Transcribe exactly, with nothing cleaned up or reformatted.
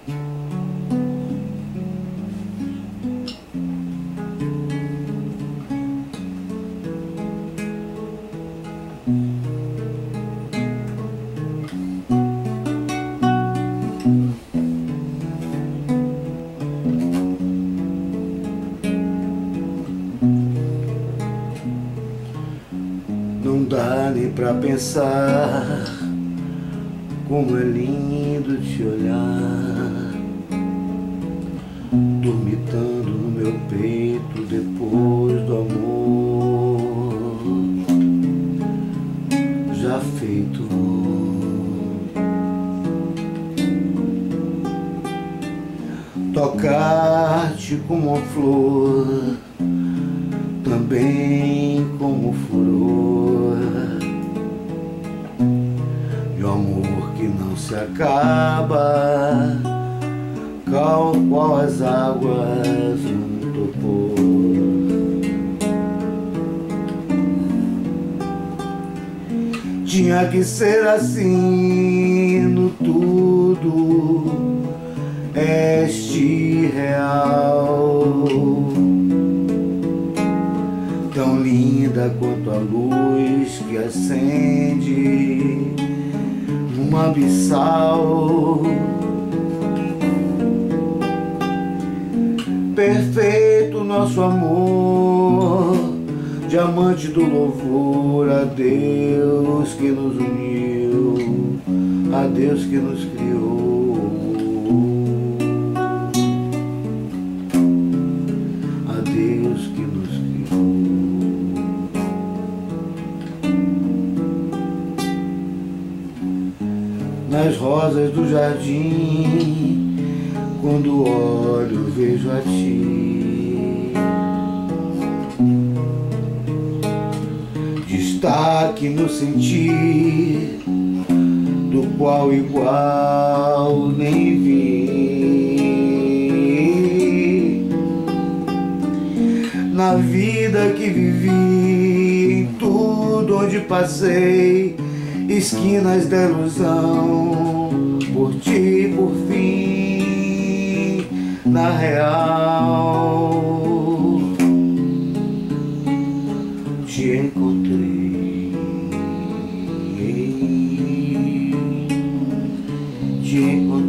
Não dá nem pra pensar como é lindo te olhar, dormitando no meu peito depois do amor já feito. Tocar-te como uma flor, também como furor de um amor que não se acaba, tal qual as águas num topor. Tinha que ser assim no tudo, este real, tão linda quanto a luz que acende numa abissal. Perfeito nosso amor, diamante do louvor a Deus que nos uniu, a Deus que nos criou. Nas rosas do jardim, quando olho, vejo a ti. Destaque no sentir, do qual igual nem vi. Na vida que vivi, em tudo onde passei, esquinas da ilusão, por ti, por fim, na real, te encontrei, te encontrei.